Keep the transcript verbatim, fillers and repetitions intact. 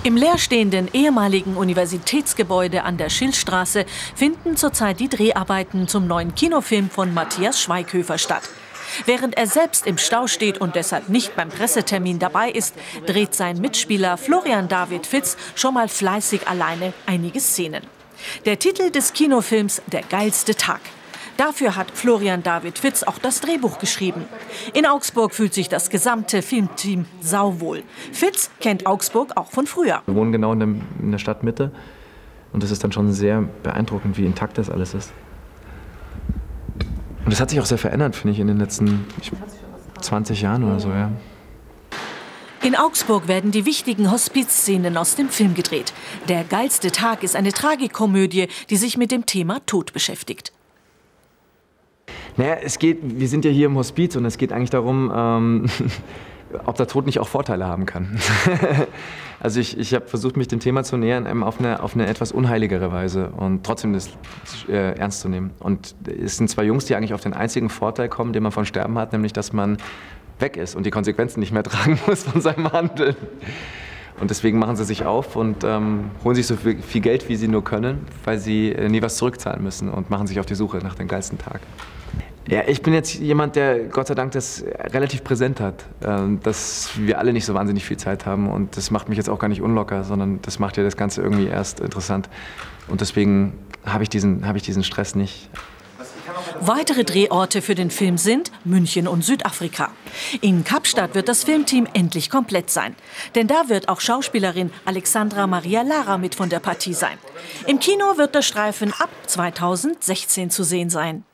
Im leerstehenden ehemaligen Universitätsgebäude an der Schillstraße finden zurzeit die Dreharbeiten zum neuen Kinofilm von Matthias Schweighöfer statt. Während er selbst im Stau steht und deshalb nicht beim Pressetermin dabei ist, dreht sein Mitspieler Florian David Fitz schon mal fleißig alleine einige Szenen. Der Titel des Kinofilms: Der geilste Tag. Dafür hat Florian David Fitz auch das Drehbuch geschrieben. In Augsburg fühlt sich das gesamte Filmteam sauwohl. Fitz kennt Augsburg auch von früher. Wir wohnen genau in der, in der Stadtmitte und es ist dann schon sehr beeindruckend, wie intakt das alles ist. Und das hat sich auch sehr verändert, finde ich, in den letzten zwanzig Jahren oder so, ja. In Augsburg werden die wichtigen Hospizszenen aus dem Film gedreht. Der geilste Tag ist eine Tragikomödie, die sich mit dem Thema Tod beschäftigt. Naja, es geht, wir sind ja hier im Hospiz und es geht eigentlich darum, ähm, ob der Tod nicht auch Vorteile haben kann. Also ich, ich habe versucht, mich dem Thema zu nähern auf eine, auf eine etwas unheiligere Weise und trotzdem das äh, ernst zu nehmen. Und es sind zwei Jungs, die eigentlich auf den einzigen Vorteil kommen, den man von Sterben hat, nämlich dass man weg ist und die Konsequenzen nicht mehr tragen muss von seinem Handeln. Und deswegen machen sie sich auf und ähm, holen sich so viel, viel Geld, wie sie nur können, weil sie äh, nie was zurückzahlen müssen und machen sich auf die Suche nach dem geilsten Tag. Ja, ich bin jetzt jemand, der Gott sei Dank das relativ präsent hat, äh, dass wir alle nicht so wahnsinnig viel Zeit haben und das macht mich jetzt auch gar nicht unlocker, sondern das macht ja das Ganze irgendwie erst interessant und deswegen habe ich diesen, habe ich diesen Stress nicht. Weitere Drehorte für den Film sind München und Südafrika. In Kapstadt wird das Filmteam endlich komplett sein. Denn da wird auch Schauspielerin Alexandra Maria Lara mit von der Partie sein. Im Kino wird der Streifen ab zweitausendsechzehn zu sehen sein.